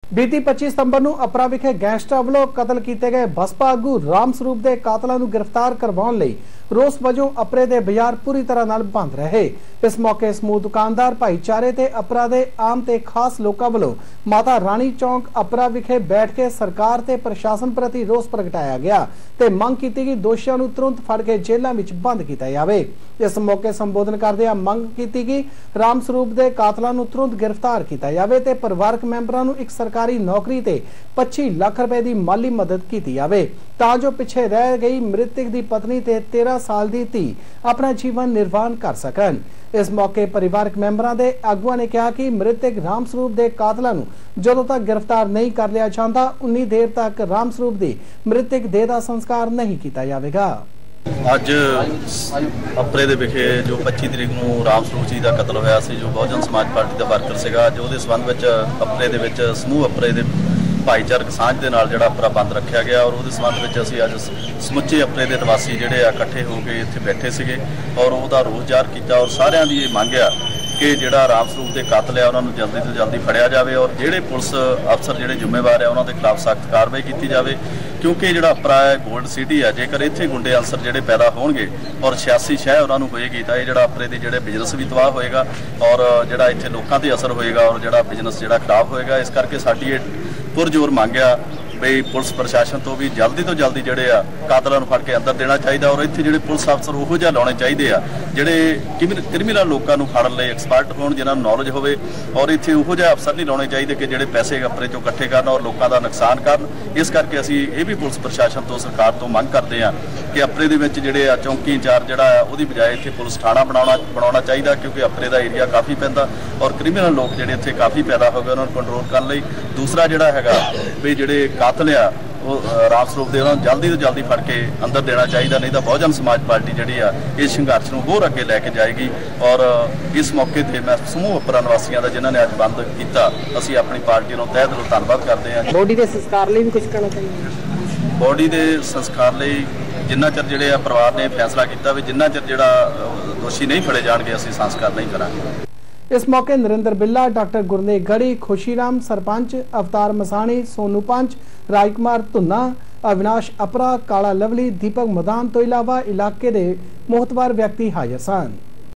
बीती 25 सितंबर ਨੂੰ ਅਪਰਾ ਵਿਖੇ ਗੈਂਗਸਟਰ ਵੱਲੋਂ ਕਤਲ ਕੀਤੇ ਗਏ ਬਸਪਾ ਆਗੂ ਰਾਮ ਸਰੂਪ ਦੇ ਕਾਤਲਾਂ ਨੂੰ ਗ੍ਰਿਫਤਾਰ ਕਰਵਾਉਣ ਲਈ ਰੋਸ ਵਜੋਂ ਅਪਰੇ ਦੇ ਬਾਜ਼ਾਰ ਪੂਰੀ ਤਰ੍ਹਾਂ ਨਾਲ ਬੰਦ ਰਹੇ। ਇਸ ਮੌਕੇ ਸਮੂਹ ਦੁਕਾਨਦਾਰ ਭਾਈਚਾਰੇ ਤੇ ਅਪਰਾ ਦੇ ਆਮ ਤੇ ਖਾਸ ਲੋਕਾਂ ਵੱਲੋਂ ਮਾਤਾ ਰਾਣੀ ਚੌਂਕ ਅਪਰਾ ਵਿਖੇ ਬੈਠ ਕੇ ਸਰਕਾਰ ਤੇ ਪ੍ਰਸ਼ਾਸਨ ਪ੍ਰਤੀ ਰੋਸ ਪ੍ਰਗਟਾਇਆ ਗਿਆ ਤੇ ਮੰਗ ਕੀਤੀ ਕਿ ਦੋਸ਼ੀਆਂ ਨੂੰ ਤੁਰੰਤ ਫੜ ਕੇ ਜੇਲ੍ਹਾਂ ਵਿੱਚ ਬੰਦ ਕੀਤਾ ਜਾਵੇ। ਇਸ ਮੌਕੇ ਸੰਬੋਧਨ ਕਰਦਿਆਂ ਮੰਗ ਕੀਤੀ ਕਿ ਰਾਮ ਸਰੂਪ ਦੇ ਕਾਤਲਾਂ ਨੂੰ ਤੁਰੰਤ ਗ੍ਰਿਫਤਾਰ ਕੀਤਾ ਜਾਵੇ ਤੇ ਪਰਿਵਾਰਕ ਮੈਂਬਰਾਂ ਨੂੰ ਇੱਕ सरकारी नौकरी ते 25 लाख रुपए की माली मदद की जाए तां जो पिछे रह गई मृतक की पत्नी ते 13 साल की धी अपना जीवन निर्वाह कर सकन। इस मौके परिवारक मैंबरां दे आगुआं ने कहा कि मृतक राम स्वरूप के कातलां नूं जदों तक गिरफ्तार नहीं कर लिया जाता उन्नी देर तक राम स्वरूप की मृतक देह दा संस्कार नहीं किया जाएगा। ਅੱਜ ਅਪਰੇ ਦੇ ਵਿਖੇ ਜੋ 25 ਤਰੀਕ ਨੂੰ ਰਾਮ ਸਰੂਪ ਜੀ ਦਾ ਕਤਲ ਹੋਇਆ ਸੀ, ਜੋ ਬਹੁਜਨ ਸਮਾਜ ਪਾਰਟੀ ਦਾ ਵਰਕਰ ਸੀਗਾ, ਜੋ ਉਹਦੇ ਸੰਬੰਧ ਵਿੱਚ ਅਪਰੇ ਦੇ ਵਿੱਚ ਸਮੂਹ ਅਪਰੇ ਦੇ ਭਾਈਚਾਰਕ ਸਾਂਝ ਦੇ ਨਾਲ ਜਿਹੜਾ ਅਪਰਾ ਬੰਦ ਰੱਖਿਆ ਗਿਆ ਔਰ ਉਹਦੇ ਸੰਬੰਧ ਵਿੱਚ ਅਸੀਂ ਅੱਜ ਸਮੁੱਚੇ ਅਪਰੇ ਦੇ ਨਿਵਾਸੀ ਜਿਹੜੇ ਆ ਇਕੱਠੇ ਹੋ ਕੇ ਇੱਥੇ ਬੈਠੇ ਸੀਗੇ ਔਰ ਉਹਦਾ ਰੋਸ ਜ਼ਾਹਰ ਕੀਤਾ ਔਰ ਸਾਰਿਆਂ ਦੀ ਇਹ ਮੰਗ ਆ ਕਿ ਜਿਹੜਾ ਰਾਮ ਸਰੂਪ ਦੇ ਕਾਤਲ ਆ ਉਹਨਾਂ ਨੂੰ ਜਲਦੀ ਤੋਂ ਜਲਦੀ ਫੜਿਆ ਜਾਵੇ ਔਰ ਜਿਹੜੇ ਪੁਲਿਸ ਅਫਸਰ ਜਿਹੜੇ ਜ਼ਿੰਮੇਵਾਰ ਆ ਉਹਨਾਂ ਦੇ ਖਿਲਾਫ ਸਖਤ ਕਾਰਵਾਈ ਕੀਤੀ ਜਾਵੇ ਕਿਉਂਕਿ ਜਿਹੜਾ ਅਪਰਾ ਹੈ ਗੋਲਡ ਸਿਟੀ ਹੈ। ਜੇਕਰ ਇੱਥੇ ਗੁੰਡੇ ਅਨਸਰ ਜਿਹੜੇ ਪੈਦਾ ਹੋਣਗੇ ਔਰ 86 ਸ਼ਹਿ ਉਹਨਾਂ ਨੂੰ ਹੋਏਗੀ ਤਾਂ ਇਹ ਜਿਹੜਾ ਅਪਰੇ ਦੇ ਜਿਹੜੇ ਬਿਜ਼ਨਸ ਵੀ ਤਬਾਹ ਹੋਏਗਾ ਔਰ ਜਿਹੜਾ ਇੱਥੇ ਲੋਕਾਂ ਤੇ ਅਸਰ ਹੋਏਗਾ ਔਰ ਜਿਹੜਾ ਬਿਜ਼ਨਸ ਜਿਹੜਾ ਖਰਾਬ ਹੋਏਗਾ। ਇਸ ਕਰਕੇ ਸਾਡੀ ਇਹ ਪੁਰਜੋਰ ਮੰਗ ਆ ਬਈ ਪੁਲਿਸ ਪ੍ਰਸ਼ਾਸਨ ਤੋਂ ਵੀ ਜਲਦੀ ਤੋਂ ਜਲਦੀ ਜਿਹੜੇ ਆ ਕਾਤਲਾਂ ਨੂੰ ਫੜ ਕੇ ਅੰਦਰ ਦੇਣਾ ਚਾਹੀਦਾ ਔਰ ਇੱਥੇ ਜਿਹੜੇ ਪੁਲਿਸ ਅਫਸਰ ਉਹੋ ਜਿਹਾ ਲਾਉਣੇ ਚਾਹੀਦੇ ਆ ਜਿਹੜੇ ਕ੍ਰਿਮੀਨਲ ਲੋਕਾਂ ਨੂੰ ਫੜਨ ਲਈ ਐਕਸਪਰਟ ਹੋਣ, ਜਿਨ੍ਹਾਂ ਨੂੰ ਨੌਲੇਜ ਹੋਵੇ ਔਰ ਇੱਥੇ ਉਹੋ ਜਿਹਾ ਅਫਸਰ ਨਹੀਂ ਲਾਉਣੇ ਚਾਹੀਦੇ ਕਿ ਜਿਹੜੇ ਪੈਸੇ ਅਪਰੇ ਚੋਂ ਇਕੱਠੇ ਕਰਨ ਔਰ ਲੋਕਾਂ ਦਾ ਨੁਕਸਾਨ ਕਰਨ। ਇਸ ਕਰਕੇ ਅਸੀਂ ਇਹ ਵੀ ਪੁਲਿਸ ਪ੍ਰਸ਼ਾਸਨ ਤੋਂ ਸਰਕਾਰ ਤੋਂ ਮੰਗ ਕਰਦੇ ਆ ਕਿ ਅਪਰੇ ਦੇ ਵਿੱਚ ਜਿਹੜੇ ਆ ਚੌਂਕੀ ਇੰਚਾਰਜ ਜਿਹੜਾ ਆ ਉਹਦੀ ਬਜਾਏ ਇੱਥੇ ਪੁਲਿਸ ਥਾਣਾ ਬਣਾਉਣਾ ਚਾਹੀਦਾ ਕਿਉਂਕਿ ਅਪਰੇ ਦਾ ਏਰੀਆ ਕਾਫੀ ਪੈਂਦਾ ਔਰ ਕ੍ਰਿਮੀਨਲ ਲੋਕ ਜਿਹੜੇ ਇੱਥੇ ਕਾਫੀ ਪੈਦਾ ਹੋ ਗਏ ਉਹਨਾਂ ਨੂੰ ਕੰਟਰੋਲ ਕਰਨ ਲਈ। ਦੂਸਰਾ ਜਿਹੜਾ ਹੈਗਾ ਵੀ ਜਿਹੜੇ ਕਾਤਲ ਆ ਉਹ ਰਾਮ ਸਰੂਪ ਦੇ ਉਹਨਾਂ ਨੂੰ ਜਲਦੀ ਤੋਂ ਜਲਦੀ ਫੜ ਕੇ ਅੰਦਰ ਦੇਣਾ ਚਾਹੀਦਾ, ਨਹੀਂ ਤਾਂ ਬਹੁਜਨ ਸਮਾਜ ਪਾਰਟੀ ਜਿਹੜੀ ਆ ਇਸ ਸੰਘਰਸ਼ ਨੂੰ ਹੋਰ ਅੱਗੇ ਲੈ ਕੇ ਜਾਏਗੀ। ਔਰ ਇਸ ਮੌਕੇ ਤੇ ਮੈਂ ਸਮੂਹ ਅਪਰਾ ਨਿਵਾਸੀਆਂ ਦਾ ਜਿਨ੍ਹਾਂ ਨੇ ਅੱਜ ਬੰਦ ਕੀਤਾ ਅਸੀਂ ਆਪਣੀ ਪਾਰਟੀ ਨੂੰ ਤਹਿ ਦਿਲੋਂ ਧੰਨਵਾਦ ਕਰਦੇ ਹਾਂ। ਬੋਡੀ ਦੇ ਸੰਸਕਾਰ ਲਈ ਵੀ ਕੁਝ ਕਹਿਣਾ ਚਾਹੀਦਾ। ਬੋਡੀ ਦੇ ਸੰਸਕਾਰ ਲਈ ਜਿੰਨਾ ਚਿਰ ਜਿਹੜੇ ਆ ਪਰਿਵਾਰ ਨੇ ਫੈਸਲਾ ਕੀਤਾ ਵੀ ਜਿੰਨਾ ਚਿਰ ਜਿਹੜਾ ਦੋਸ਼ੀ ਨਹੀਂ ਫੜੇ ਜਾਣਗੇ ਅਸੀਂ ਸੰਸਕਾਰ ਨਹੀਂ ਕਰਾਂਗੇ। इस मौके नरेंद्र बिल्ला, डॉक्टर गुरनेक गढ़ी, खुशीराम सरपंच, अवतार मसाणी, सोनू पंच, राजकुमार धुन्ना, अविनाश अपरा, काला लवली, दीपक मदान तो इलावा इलाके के मोहतबार व्यक्ति हाजिर सन।